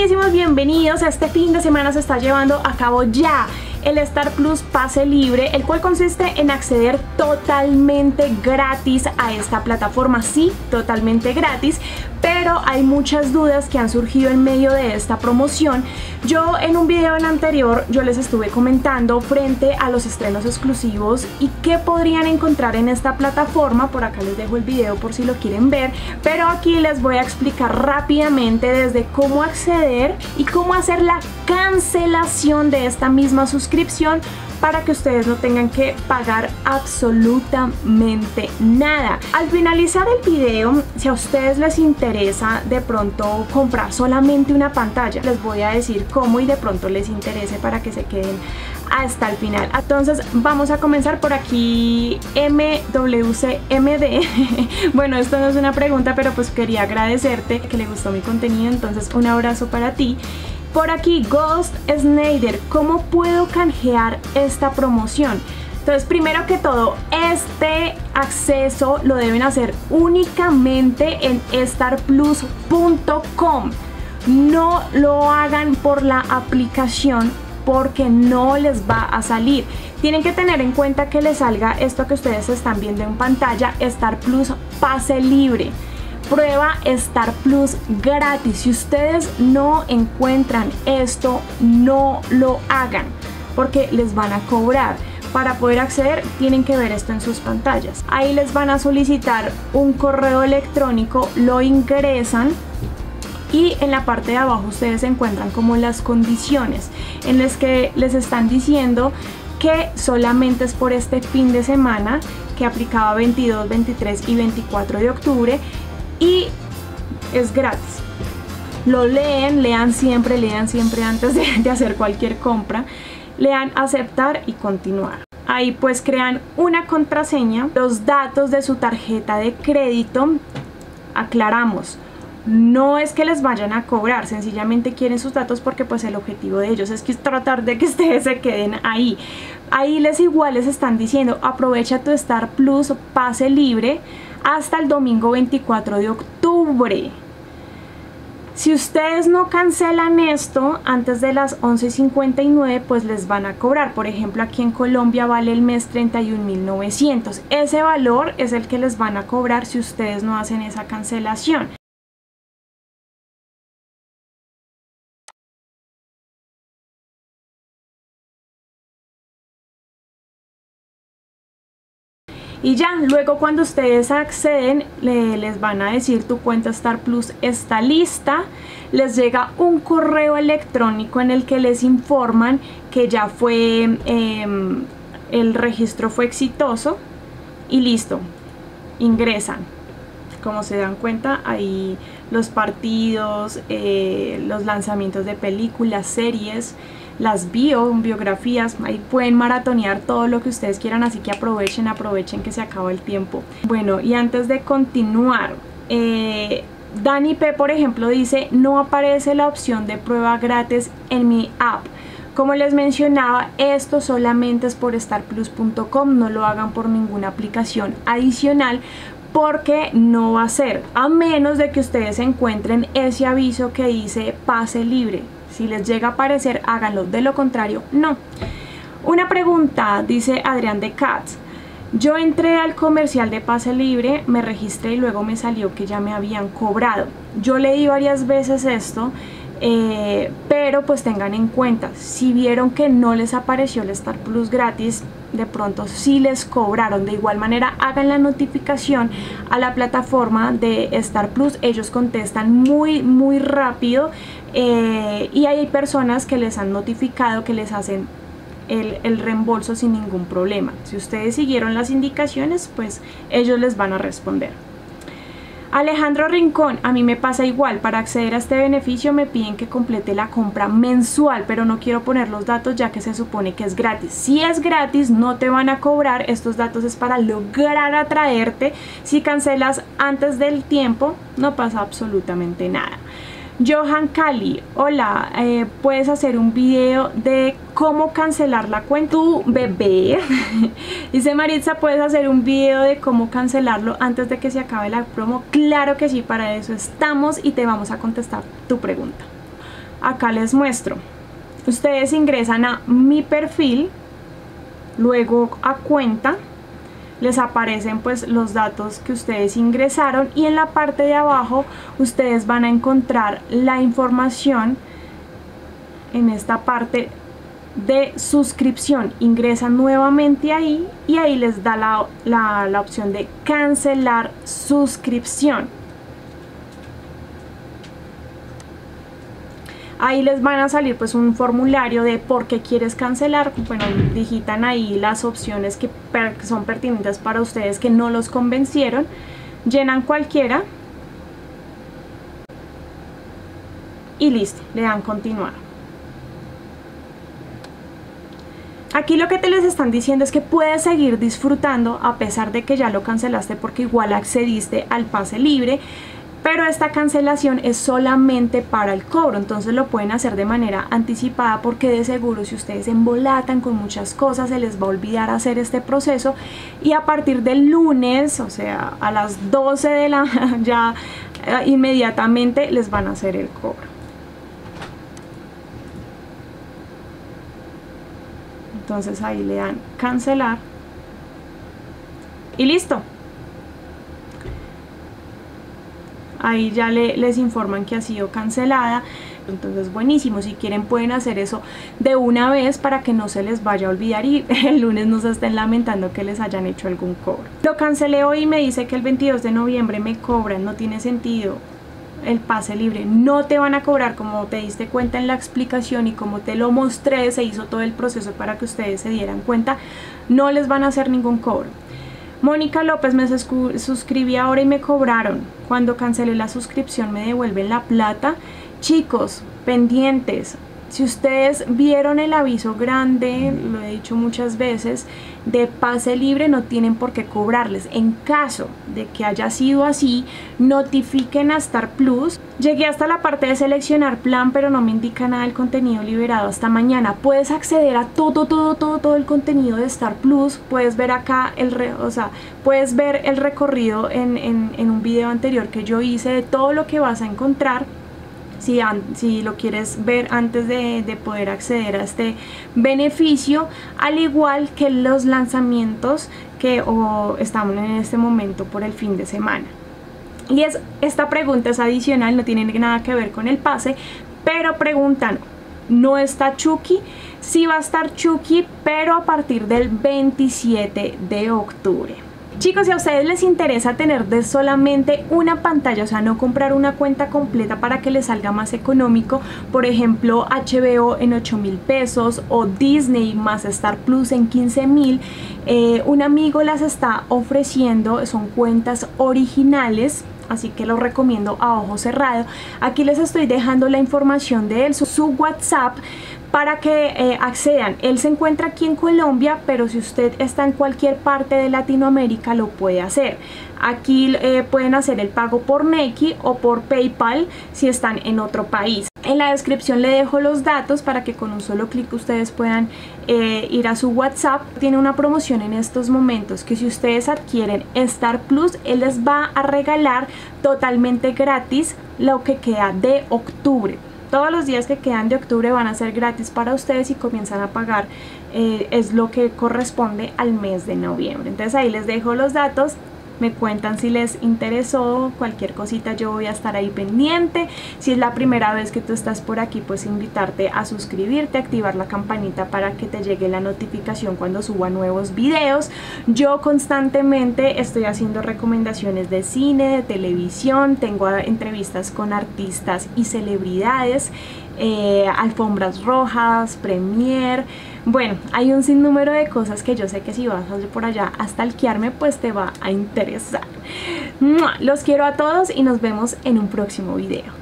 queridísimos, bienvenidos. Este fin de semana se está llevando a cabo ya el Star Plus Pase Libre, el cual consiste en acceder totalmente gratis a esta plataforma. Sí, totalmente gratis, pero hay muchas dudas que han surgido en medio de esta promoción. Yo en un video anterior yo les estuve comentando frente a los estrenos exclusivos y qué podrían encontrar en esta plataforma. Por acá les dejo el video por si lo quieren ver, pero aquí les voy a explicar rápidamente desde cómo acceder y cómo hacer la cancelación de esta misma suscripción para que ustedes no tengan que pagar absolutamente nada. Al finalizar el video, si a ustedes les interesa de pronto comprar solamente una pantalla, les voy a decir cómo y de pronto les interese para que se queden hasta el final. Entonces vamos a comenzar por aquí. MWCMD bueno, esto no es una pregunta, pero pues quería agradecerte que le gustó mi contenido, entonces un abrazo para ti. Por aquí Ghost Snyder, ¿cómo puedo canjear esta promoción? Entonces, primero que todo, este acceso lo deben hacer únicamente en starplus.com. No lo hagan por la aplicación porque no les va a salir. Tienen que tener en cuenta que les salga esto que ustedes están viendo en pantalla, Star Plus Pase Libre. Prueba Star Plus gratis. Si ustedes no encuentran esto, no lo hagan porque les van a cobrar. Para poder acceder tienen que ver esto en sus pantallas. Ahí les van a solicitar un correo electrónico, lo ingresan y en la parte de abajo ustedes encuentran como las condiciones en las que les están diciendo que solamente es por este fin de semana, que aplicaba 22, 23 y 24 de octubre y es gratis. Lo lean siempre antes de hacer cualquier compra. Lean aceptar y continuar. Ahí pues crean una contraseña, los datos de su tarjeta de crédito. Aclaramos, no es que les vayan a cobrar, sencillamente quieren sus datos porque pues el objetivo de ellos es que tratar de que ustedes se queden ahí. Ahí les están diciendo aprovecha tu Star Plus Pase Libre hasta el domingo 24 de octubre. Si ustedes no cancelan esto antes de las 11:59, pues les van a cobrar. Por ejemplo, aquí en Colombia vale el mes 31.900. Ese valor es el que les van a cobrar si ustedes no hacen esa cancelación. Y ya, luego cuando ustedes acceden, les van a decir tu cuenta Star Plus está lista. Les llega un correo electrónico en el que les informan que ya fue, el registro fue exitoso y listo, ingresan. Como se dan cuenta, ahí los partidos, los lanzamientos de películas, series, las biografías, ahí pueden maratonear todo lo que ustedes quieran, así que aprovechen que se acaba el tiempo. Bueno, y antes de continuar, Dani P, por ejemplo, dice no aparece la opción de prueba gratis en mi app. Como les mencionaba, esto solamente es por starplus.com, no lo hagan por ninguna aplicación adicional porque no va a ser, a menos de que ustedes encuentren ese aviso que dice pase libre. Si les llega a aparecer, háganlo, de lo contrario, no. Una pregunta, dice Adrián de Katz. Yo entré al comercial de Pase Libre, me registré y luego me salió que ya me habían cobrado. Yo leí varias veces esto, pero pues tengan en cuenta, si vieron que no les apareció el Star Plus gratis, de pronto sí les cobraron. De igual manera, hagan la notificación a la plataforma de Star Plus, ellos contestan muy rápido. Y hay personas que les han notificado que les hacen el reembolso sin ningún problema. Si ustedes siguieron las indicaciones, pues ellos les van a responder. Alejandro Rincón, a mí me pasa igual, para acceder a este beneficio me piden que complete la compra mensual, pero no quiero poner los datos ya que se supone que es gratis. Si es gratis no te van a cobrar, estos datos es para lograr atraerte. Si cancelas antes del tiempo no pasa absolutamente nada. Johan Cali, hola, puedes hacer un video de cómo cancelar la cuenta tu bebé. Dice Maritza, puedes hacer un video de cómo cancelarlo antes de que se acabe la promo. Claro que sí, para eso estamos y te vamos a contestar tu pregunta. Acá les muestro. Ustedes ingresan a mi perfil, luego a cuenta, les aparecen pues los datos que ustedes ingresaron y en la parte de abajo ustedes van a encontrar la información en esta parte de suscripción. Ingresan nuevamente ahí y ahí les da la opción de cancelar suscripción. Ahí les van a salir pues un formulario de por qué quieres cancelar. Bueno, digitan ahí las opciones que son pertinentes para ustedes, que no los convencieron. Llenan cualquiera. Y listo, le dan continuar. Aquí lo que te les están diciendo es que puedes seguir disfrutando a pesar de que ya lo cancelaste, porque igual accediste al pase libre. Pero esta cancelación es solamente para el cobro, entonces lo pueden hacer de manera anticipada, porque de seguro si ustedes se embolatan con muchas cosas se les va a olvidar hacer este proceso y a partir del lunes, o sea a las 12 de la ya inmediatamente les van a hacer el cobro. Entonces ahí le dan cancelar y listo. Ahí ya les informan que ha sido cancelada. Entonces buenísimo, si quieren pueden hacer eso de una vez para que no se les vaya a olvidar y el lunes no se estén lamentando que les hayan hecho algún cobro. Lo cancelé hoy y me dice que el 22 de noviembre me cobran. No tiene sentido. El pase libre no te van a cobrar, como te diste cuenta en la explicación y como te lo mostré, se hizo todo el proceso para que ustedes se dieran cuenta. No les van a hacer ningún cobro. Mónica López, me suscribí ahora y me cobraron. Cuando cancelé la suscripción me devuelven la plata. Chicos, pendientes. Si ustedes vieron el aviso grande, lo he dicho muchas veces, de pase libre, no tienen por qué cobrarles. En caso de que haya sido así, notifiquen a Star Plus. Llegué hasta la parte de seleccionar plan, pero no me indica nada del contenido liberado hasta mañana. Puedes acceder a todo el contenido de Star Plus. Puedes ver acá puedes ver el recorrido en un video anterior que yo hice de todo lo que vas a encontrar. Si lo quieres ver antes de poder acceder a este beneficio, al igual que los lanzamientos que estamos en este momento por el fin de semana. Y esta pregunta es adicional, no tiene nada que ver con el pase, pero preguntan, ¿no está Chucky? Sí va a estar Chucky, pero a partir del 27 de octubre. Chicos, si a ustedes les interesa tener de solamente una pantalla, o sea, no comprar una cuenta completa para que les salga más económico, por ejemplo, HBO en 8,000 pesos o Disney más Star Plus en 15,000, un amigo las está ofreciendo, son cuentas originales, así que lo recomiendo a ojo cerrado. Aquí les estoy dejando la información de él, su WhatsApp, para que accedan. Él se encuentra aquí en Colombia, pero si usted está en cualquier parte de Latinoamérica lo puede hacer. Aquí pueden hacer el pago por Nequi o por PayPal si están en otro país. En la descripción le dejo los datos para que con un solo clic ustedes puedan ir a su WhatsApp. Tiene una promoción en estos momentos que si ustedes adquieren Star Plus, él les va a regalar totalmente gratis lo que queda de octubre. Todos los días que quedan de octubre van a ser gratis para ustedes y comienzan a pagar es lo que corresponde al mes de noviembre. Entonces ahí les dejo los datos. Me cuentan si les interesó, cualquier cosita yo voy a estar ahí pendiente. Si es la primera vez que tú estás por aquí, pues invitarte a suscribirte, activar la campanita para que te llegue la notificación cuando suba nuevos videos. Yo constantemente estoy haciendo recomendaciones de cine, de televisión, tengo entrevistas con artistas y celebridades, alfombras rojas, premier. Bueno, hay un sinnúmero de cosas que yo sé que si vas por allá a stalkearme, pues te va a interesar. Los quiero a todos y nos vemos en un próximo video.